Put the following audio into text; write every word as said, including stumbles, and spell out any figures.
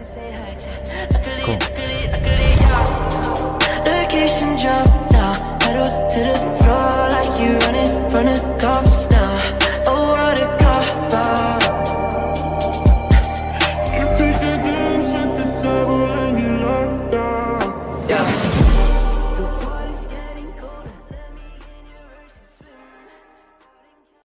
Cool. Location drop now, pedal to the floor like you running from the cops.